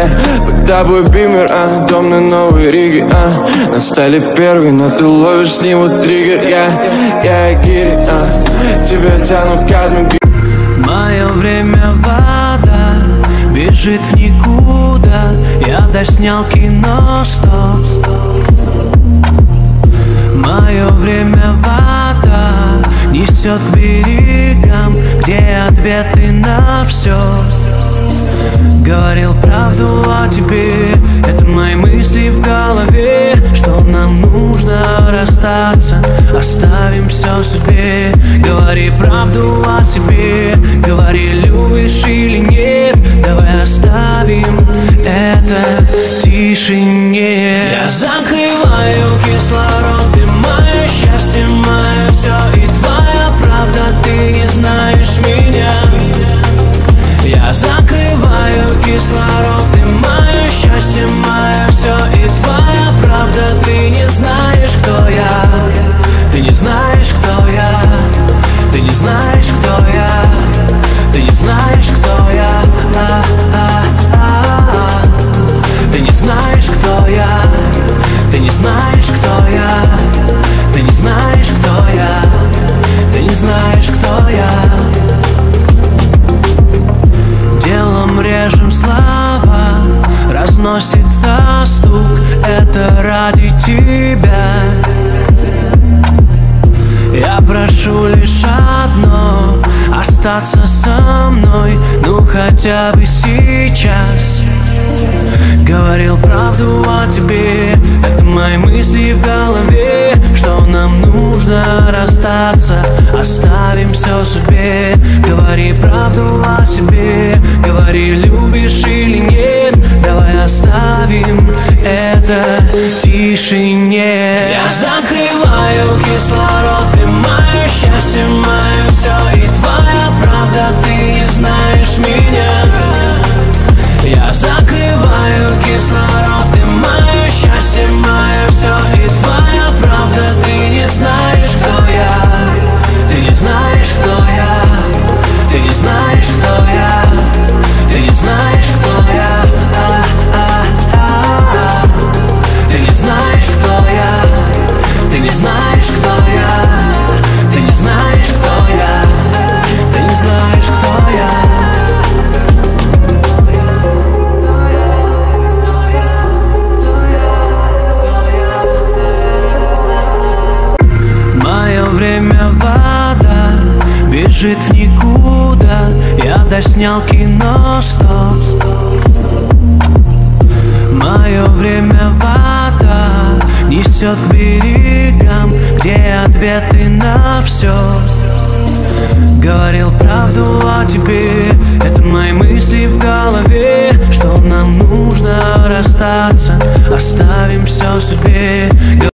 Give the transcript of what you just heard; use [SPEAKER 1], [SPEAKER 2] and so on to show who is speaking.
[SPEAKER 1] Под тобой бимер, дом на Новой Риге, на столе первый, но ты ловишь с ним вот триггер. Я гири, тебя тянут кадмин.
[SPEAKER 2] Мое время вода бежит в никуда. Я доснял кино 100. Мое время вода несет к берегам, где ответы на все. Говорил правду о тебе, это мои мысли в голове, что нам нужно расстаться, оставим все судьбе. Говори правду о себе, говори, любишь или нет, давай оставим это тишине. Я закрываю кислород, ты мое счастье, мое все, и твоя правда, ты не знаешь меня. Я закрываю кислород, ты мое счастье, мое все, и твоя правда, ты не знаешь, кто я. Ты не знаешь, кто я. Ты не знаешь, кто я. Ты не знаешь, кто я. Ты не знаешь, кто я. Ты не знаешь, кто я. Ты не знаешь, кто я. Ты не знаешь, кто я. Делом режем слова, разносится стук, это ради тебя. Я прошу лишь одно, остаться со мной, ну хотя бы сейчас. Говорил правду о тебе, это мои мысли в голове, что нам нужно расстаться, оставим все судьбе. Говори правду о себе, говори, любишь или нет, давай оставим это тишине. Я закрываю кислород, ты мое счастье, мое все, и твоя правда, ты не знаешь меня. Я закрываю кислород, ты мое счастье, мое все, и твоя правда, ты не знаешь, кто я. Ты не знаешь, кто я. Ты не знаешь, кто я. Ты не знаешь, кто я. Ты не знаешь, кто я. Ты не знаешь, кто я. Ты не знаешь, кто я. Ты не знаешь, кто я. Мое время вода бежит в никуда. Я доснял кино 100. Мое время вода несет к берегам, где ответы на все. Говорил правду о тебе, это мои мысли в голове,